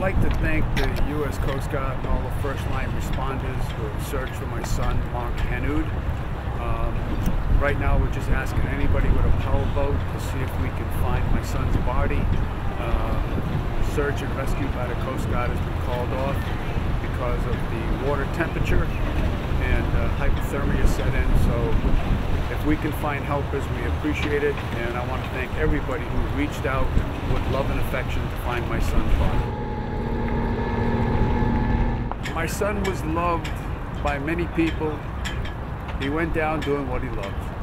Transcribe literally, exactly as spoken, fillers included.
like to thank the U S Coast Guard and all the first line responders who have searched for my son, Mark Hanoud. Um, right now we're just asking anybody with a powerboat to see if we can find my son's body. Uh, search and rescue by the Coast Guard has been called off because of the water temperature and uh, hypothermia set in. So if we can find helpers, we appreciate it. And I want to thank everybody who reached out with love and affection to find my son's body. My son was loved by many people. He went down doing what he loved.